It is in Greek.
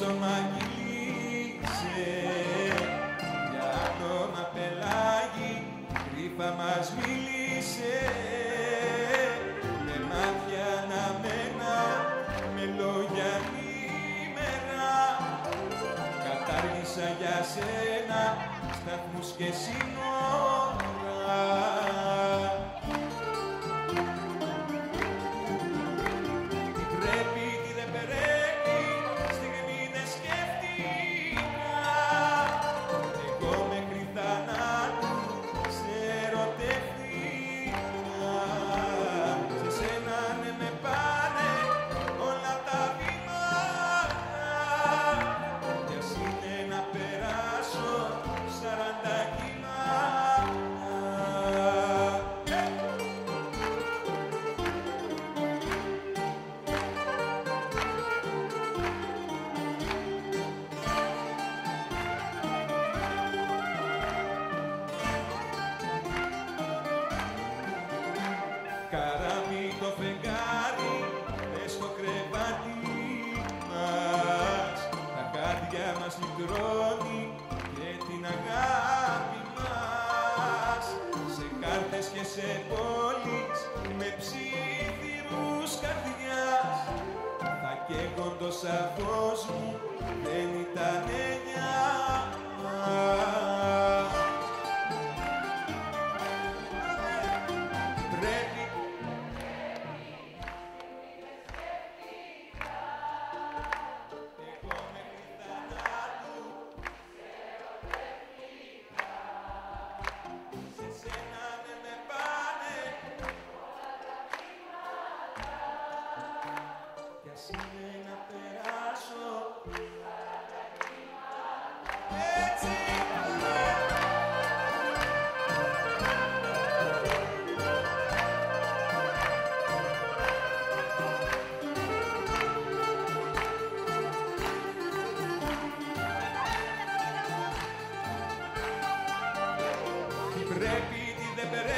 μαγείλησε για άνομα πελάγι, κρύφα μας μίλησε με μάτια αναμένα, με λόγια νήμερα. Κατάργησα για σένα σταθμούς και σύνορα. Τι πρέπει, τι δεν πρέπει, στιγμή δεν σκέφτηκα. Εγώ μέχρι θανάτου σε ερωτεύτηκα. Σε σένα ναι με πάνε όλα τα βήματα. Κι ας είναι να περάσω 40 κύματα. Καράβι το φεγγάρι, μες στο κρεβάτι μας, τα χάδια μας μικρώνει και την αγάπη μας. Σε κάρτες και σε πόλεις, με ψήθυρους καρδιάς, θα καίγοντο σαν φως μου, δεν ήτανε νιάμα. Πρέπει εγώ μέχρι θανάτου σε σένα δεν με πάνε κι ας είναι να περάσω έτσι. Τι πρέπει, τι δεν πρέπει,